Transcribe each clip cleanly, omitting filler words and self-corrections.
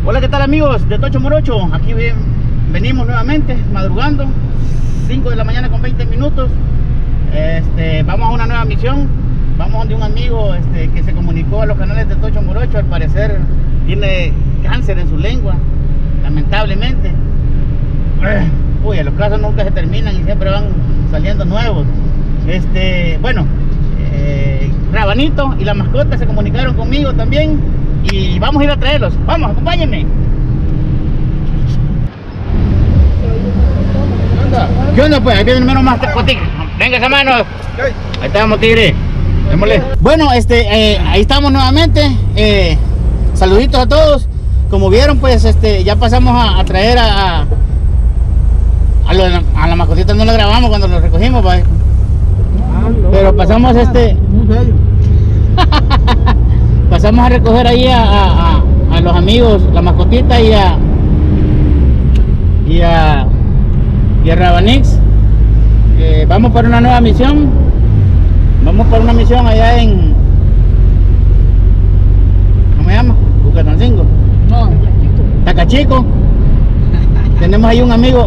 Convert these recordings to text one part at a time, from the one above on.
Hola, ¿qué tal amigos de Tocho Morocho? Aquí venimos nuevamente, madrugando, 5 de la mañana con 20 minutos. Vamos a una nueva misión. Vamos donde un amigo que se comunicó a los canales de Tocho Morocho. Al parecer tiene cáncer en su lengua, lamentablemente. Uy, los casos nunca se terminan y siempre van saliendo nuevos. Bueno, Rabanito y la mascota se comunicaron conmigo también y vamos a ir a traerlos. Vamos, acompáñenme. ¿Qué onda pues? Ahí viene el menos más tigre. Venga esa mano. Ahí estamos, tigre. Démosle. Bueno, ahí estamos nuevamente. Saluditos a todos. Como vieron, pues ya pasamos a traer a la mascotita. No lo grabamos cuando lo recogimos, pues. Pero pasamos pasamos a recoger ahí a los amigos, la mascotita y a Rabanix. Vamos para una nueva misión. Vamos para una misión allá en, ¿cómo se llama? Bucatancingo. No, Tacachico. Tenemos ahí un amigo.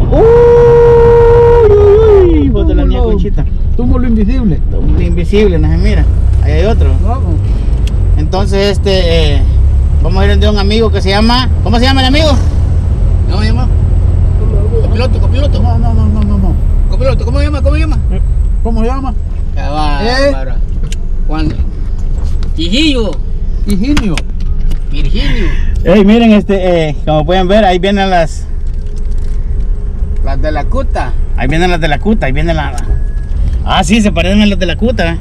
Uy, hijo de la niña Conchita. Túmulo invisible. Túmulo invisible, no se mira. Ahí hay otro. Vamos. Entonces, vamos a ir de un amigo que se llama. ¿Cómo se llama el amigo? ¿Cómo se llama? Copiloto. No. Copiloto, ¿cómo se llama? ¿Cómo se llama? Juan Higinio. Virginio. Hey, miren, como pueden ver, ahí vienen las de la Cuta. Ahí vienen las de la Cuta, ahí vienen las. Ah, sí, se parecen a las de la Cuta.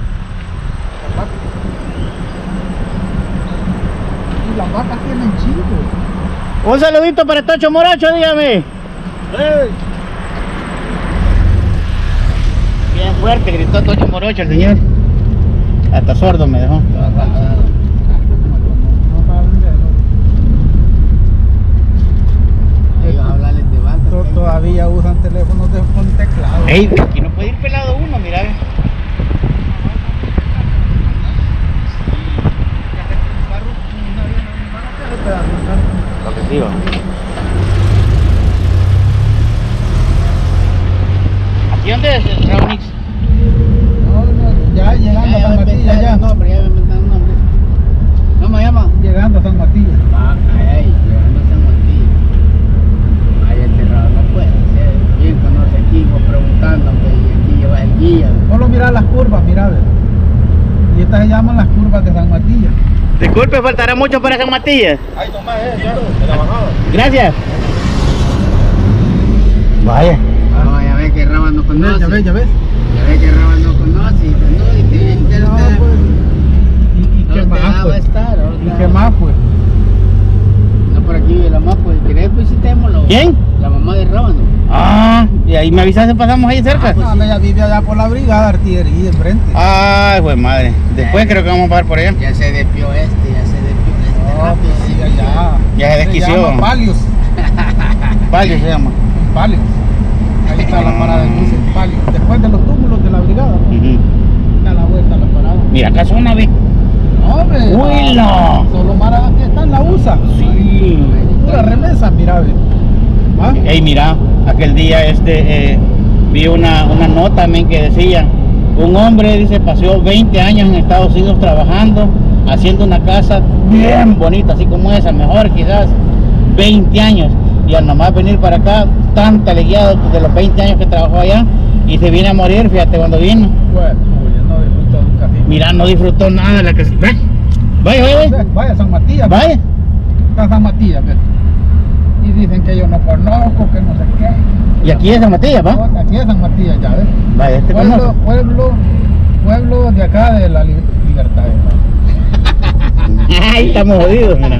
Y las vacas tienen chicos. Un saludito para Tocho Morocho, dígame. ¡Hey! Bien fuerte gritó Tocho Morocho el señor. Hasta sordo me dejó. Ellos hablan de vacas. Todavía usan teléfonos con teclado. Ey, aquí no puede ir pelado uno, mira. Lo que digo. ¿Aquí dónde es, Rabanix? No, ya llegando a San Matías ya. No, pero ya me inventan un nombre. ¿Cómo se llama? Llegando a San Matías. Llegando a San Matías. Ahí enterrado no puede ser. ¿Quién conoce aquí? Vos preguntando, y aquí lleva el guía. Solo mira las curvas, mira. Y estas se llaman las curvas de San Matías. Disculpe, faltará mucho para San Matías. Ahí nomás ya, de la bajada. Gracias. Vaya. No, ya ves que Raba no conoce. Ya ves. Ya ves que Raba no conoce. ¿Y qué más, pues? ¿Y qué más, pues? No, por aquí la mamá, pues, ¿querés visitémoslo? ¿Quién? La mamá de Rábano. Ah, y ahí me avisas si pasamos ahí cerca. No, ella vive allá por la brigada de artillería enfrente. Ay, pues madre. Después creo que vamos a pasar por allá. Ya se despió No, rápido. pues sí, allá. Ya se desquició. Se llama Palios. Palios se llama. Palios. Ahí está la parada de buses, Palios. Después de los túmulos de la brigada. Da la vuelta a la parada. Mira, acá suena, ve. No, hombre. Uy, no. Solo Mara está en la USA. Sí. Pura remesa, mira, ve. ¿Va? Ey, mira, aquel día vi una nota también que decía: un hombre, dice, pasó 20 años en Estados Unidos trabajando, haciendo una casa bien bonita, así como esa, mejor quizás, 20 años. Y al nomás venir para acá, tan teleguiado de los 20 años que trabajó allá, y se viene a morir, fíjate, cuando vino. Bueno, no disfrutó nunca. Mira, no disfrutó nada de la que... Vaya. Vaya, San Matías. Vaya. Está San Matías, ve. Y dicen que yo no conozco, que no sé qué. Y aquí es San Matías, ¿va? Aquí es San Matías, ya ves. Vaya, Pueblo de acá de la Libertad. Ay, estamos jodidos, mira.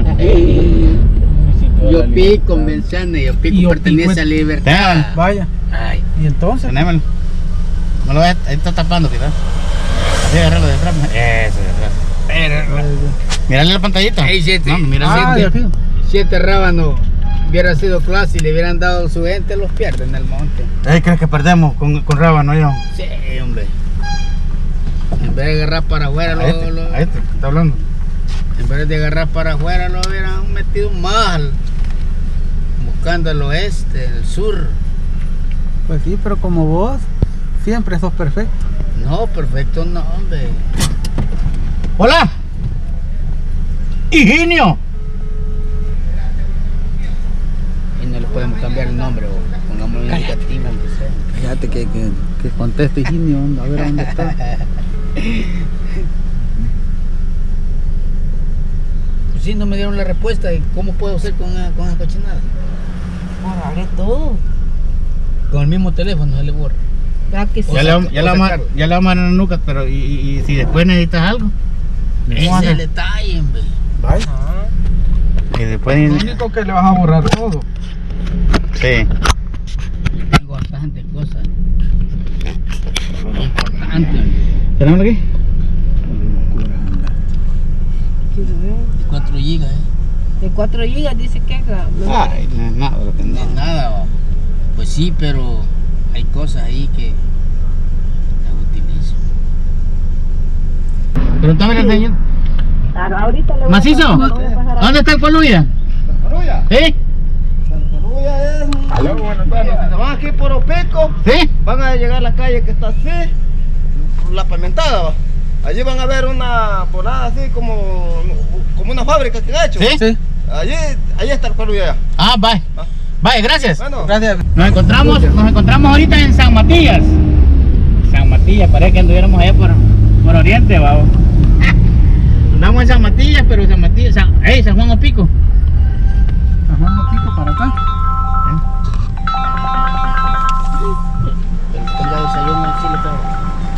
Yopí, convención, Yopí pertenece a Libertad. Vaya. Ay. ¿Y entonces? Tenémoslo. No lo veas, ahí está tapando, quizás. Así, agarrarlo de atrás. Eso, de atrás. Mírale la pantallita. Ey, siete. No, mira, ya fijo. 7 Rábano hubiera sido clase y le hubieran dado su gente, los pierden en el monte. ¿Crees que perdemos con Rábano, yo? Sí, hombre. En vez de agarrar para afuera, Ahí está hablando. En vez de agarrar para afuera, lo hubieran metido mal. Buscando el oeste, el sur. Pues sí, pero como vos, siempre sos perfecto. No, perfecto no, hombre. Hola. Higinio. Y no le podemos cambiar el nombre, vos. Pongamos un indicativo, aunque sea. Fíjate que conteste Higinio, a ver dónde está. Pues sí, no me dieron la respuesta de cómo puedo hacer con esa cochinada. Agarré todo. Con el mismo teléfono se le borra. ¿Verdad que sí? Ya le vamos a mandar a Nucas, pero y si después necesitas algo. Ese es el detalle, hombre. Vaya. Y después. Lo único que le vas a borrar todo. Sí. Tengo bastantes cosas. Importantes. ¿Tenemos aquí? Quiero ver. De 4 gigas, De 4 gigas dice que Ay, no es nada lo que No es nada, va. Pues sí, pero hay cosas ahí que las utilizo. Pregúntame al señor. Claro, ahorita le voy ¿Macizo? a pasar a... ¿Dónde está el Coluya? ¿Coluya? ¿Sí? Coluya es... Aló, buenos días. Si se van aquí por Opeco, ¿Sí? van a llegar a la calle que está así, la pavimentada, ¿va? Allí van a ver una volada así como una fábrica que han hecho. ¿Sí? Sí. Allí está el Coluya ya. Ah, bye. Ah. Bye, gracias. Bueno, Gracias. Nos encontramos ahorita en San Matías. San Matías, parece que anduviéramos allá por Oriente, vamos. Andamos en San Matías, pero San Matías, San Juan Opico. Ajá, un poquito para acá. Pero tenga desayuno, sí le tengo.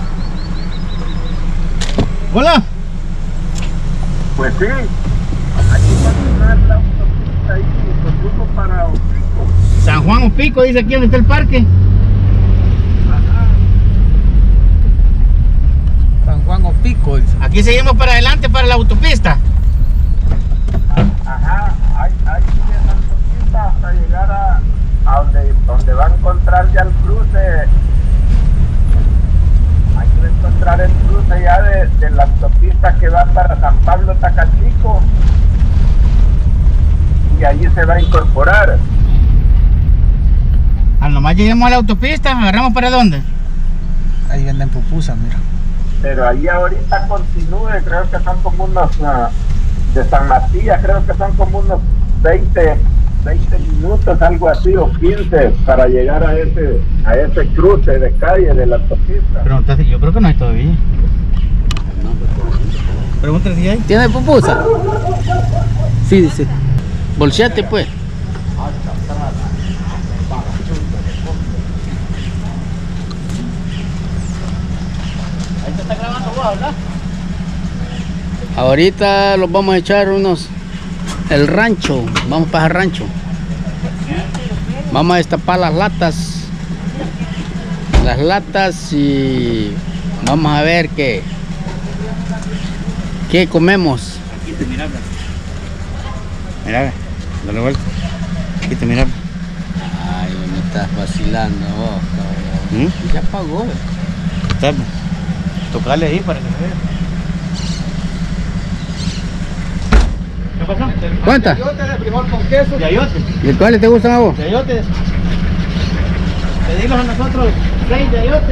Hola. pues sí. Aquí va a entrar la autopista ahí, pues rumbo para Opico. San Juan Opico, dice aquí donde está el parque. San Juan Opico, dice. Aquí seguimos para adelante para la autopista. Ajá, ahí sigue esa autopista hasta llegar a donde va a encontrar ya el cruce. Ahí va a encontrar el cruce ya de la autopista que va para San Pablo Tacachico. Y allí se va a incorporar. Al nomás lleguemos a la autopista, agarramos para dónde. Ahí venden pupusas, mira. Pero allí ahorita continúe, creo que son como unos, de San Matías, creo que son como unos 20 minutos, algo así, o 15, para llegar a ese cruce de calle de la autopista. Pero entonces, yo creo que no hay todavía. Pregúntale si hay. ¿Tiene pupusa? Sí, dice. Bolseate, pues. Ahí te está grabando vos, ¿verdad? Ahorita los vamos a echar el rancho, vamos para el rancho. Vamos a destapar las latas y vamos a ver qué comemos. Aquí te mira, mira, dale vuelta. Aquí te mira. Ay, me estás vacilando vos, cabrón. Ya pagó. Tocale ahí para que se vea. ¿Qué pasó? ¿Cuántas? Yayotes de frijol con queso. Yayotes. ¿Y cuáles te gustan a vos? Yayotes. Pedimos a nosotros 6 yayotes.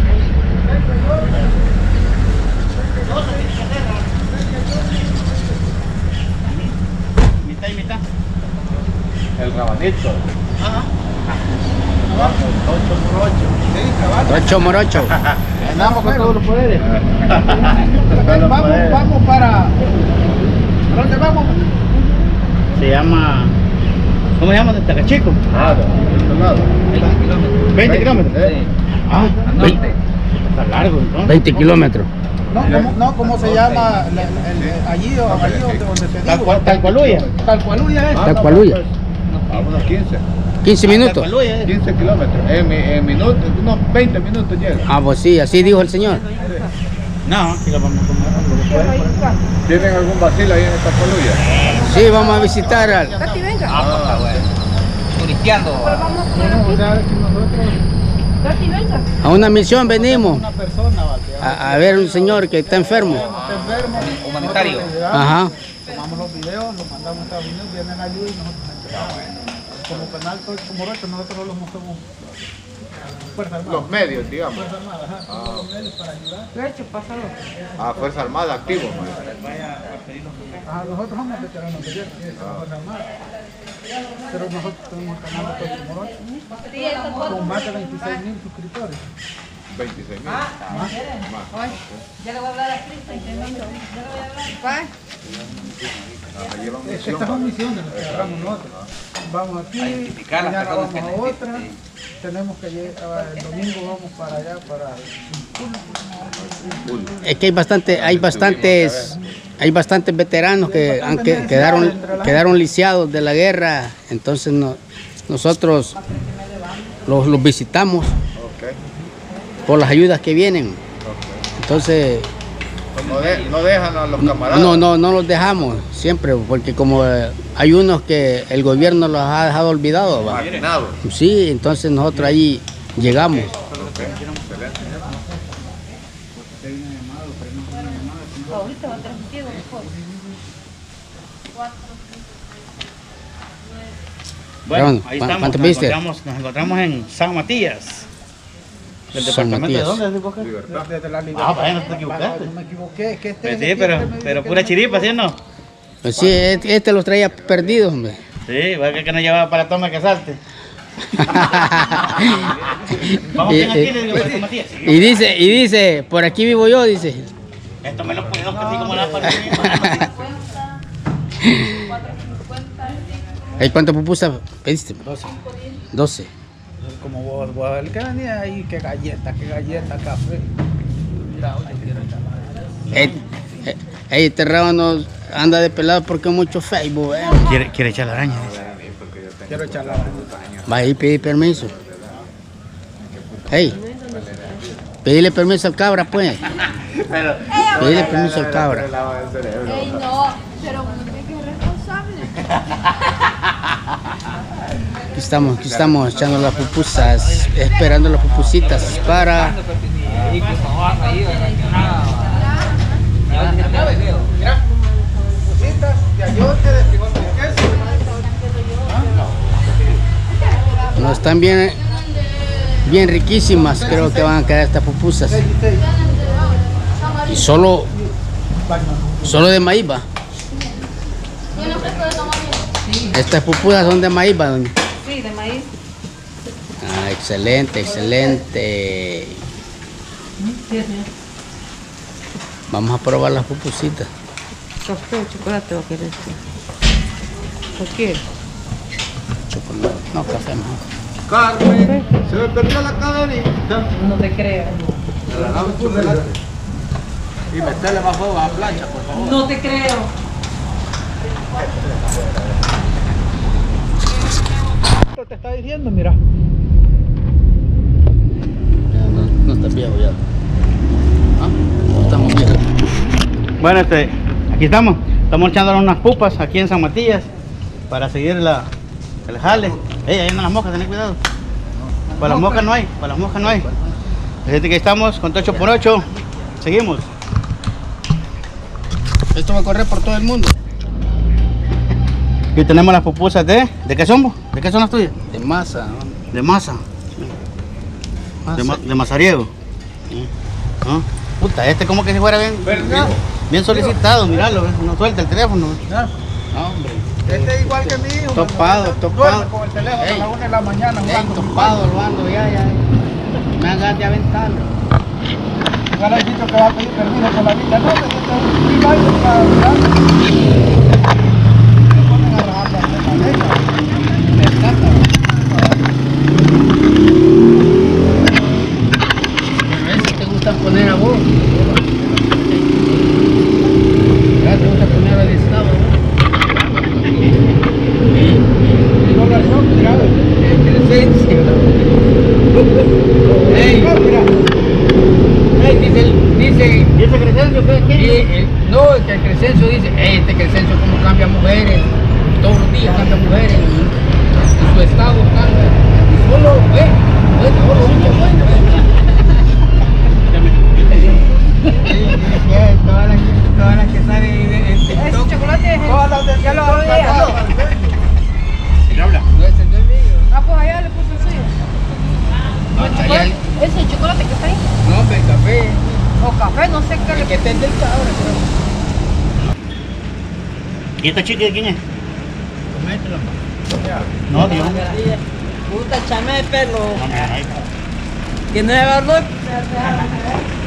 Mitad y mitad. El rabanito. Ajá. 8 morocho. Andamos con todos los poderes. Vamos para... ¿Para dónde vamos? Se llama... ¿Cómo se llama? ¿De Tacachico? Ah, de este lado. 20 kilómetros. Ah, 20. Está largo entonces. 20 kilómetros. ¿Cómo se llama allí donde te digo? Talcualuya. Talcualuya es. Tacualuya. A unos 15. 15 minutos. Talcualuya. 15 kilómetros. En minutos, unos 20 minutos llega. Ah, pues sí, así dijo el señor. No, si lo vamos a comer. ¿Tienen algún vacilo ahí en esta coluya? Sí, vamos a visitar al... Tati, venga. Ah, bueno. Turisteando. Vamos Bueno, o sea, que nosotros... Tati, venga. A una misión venimos. Una persona, va, que A ver un señor que está enfermo. está enfermo. Ajá. grabamos los videos, los mandamos a Estados Unidos, vienen a ayuda y nosotros nos enteramos. Como canal Tocho Morocho, nosotros los mostramos Fuerza Armada. Los medios, digamos. Fuerza Armada, ajá, todos los medios para ayudar. Leche, pásalo. Fuerza Armada activo, Ajá, nosotros somos veteranos de guerra, Fuerza Armada. Pero nosotros tenemos el canal Tocho Morocho con más de 26,000 suscriptores. 26,000. Más. Ya le voy a hablar a Cristian. Ya le voy a hablar. Estas son misiones las que agarramos nosotros. Vamos aquí, mañana vamos a otra. Tenemos que llegar, el domingo vamos para allá, para Es que hay bastantes veteranos que quedaron lisiados de la guerra, entonces nosotros los visitamos por las ayudas que vienen. Entonces no dejan a los camaradas. no los dejamos siempre, porque como hay unos que el gobierno los ha dejado olvidados. Marginados. Sí, entonces nosotros ahí llegamos. Ahorita va a transmitir mejor. Bueno, ahí ¿Cuánto estamos, viste? nos encontramos en San Matías. ¿Del San departamento Matías. de dónde? Libertad. desde la libertad. Bueno, no te equivocaste. No me equivoqué, es que Pues este sí, pero pura chiripa, ¿sí o no? Pues sí, este los traía perdidos, hombre. Sí, va que no llevaba para toma que salte. Vamos bien aquí, le digo, para San Matías. Sí, y dice, por aquí vivo yo, dice. esto me lo puedo así como la para ¿Hay cuántas pupusas pediste? 12. como vos, el que venía ahí, que galleta, café. Mira, oye, quiero echar Este rábano anda de pelado porque mucho Facebook, Quiere echar la araña. quiero echar la Va a ir a pedir permiso. Hey, pedirle permiso al cabra, pues. Pedirle permiso al cabra. Ey, no, pero uno tiene que ser responsable. Aquí estamos echando las pupusas, esperando las pupusitas para... de ayote, de frijol con queso. No, están bien riquísimas, creo que van a quedar estas pupusas. Y solo de maíz, va. Estas pupusas son de maíz, va, doña. Sí, de maíz. Ah, excelente. Vamos a probar las pupusitas. Café o chocolate va a querer. ¿Por qué? Chocolate. No, café mejor. Carmen, se me perdió la cadenita. No te creo. Y meterle más fuego a la plancha, por favor. No te creo. Te está diciendo, mira. No está viejo ya. ¿Ah? No estamos viejos. Bueno, aquí estamos echando unas pupas aquí en San Matías para seguir el jale. Ahí andan las moscas, tened cuidado. Para las moscas no hay, Fíjate que estamos con 8x8, seguimos. Esto va a correr por todo el mundo. Aquí tenemos las pupusas ¿de qué son? ¿De qué son las tuyas? De masa, ¿no? De masa. De mazariego. ¿Ah? Puta, como que si fuera bien solicitado, miralo, no suelta el teléfono. No, hombre. Este es igual que mi hijo. Topado. Duerme con el teléfono a las 1 de la mañana jugando. Topado, lo ando ya. Me hagas de aventarlo. Igual hay dicho que va a pedir permiso con la vida. No, un baile para hablar. Se ponen a rajar la cabeza. Me encanta. Pero ese te gusta poner a vos. Ya te gusta poner al estado. Con razón, mira, Crescencio. Ey, dice Crescencio, no, que el Crescencio dice, este Crescencio como cambia mujeres, todos los días cambia mujeres, y su estado cambia, y solo, solo mucho bueno. Todas las que salen en TikTok. Ese chocolate es Todas las de ya lo TikTok, había. ¿Qué habla? No, ese no es mío. Ah, pues allá le puso el suyo. Ese chocolate que está ahí. No, hombre, el café. O café, no sé qué El le que está en del cabra, ¿Y esta chica de quién es? Comételo. No, Dios. Puta, chame de pelo. No, mira, ahí. Que no es verdad.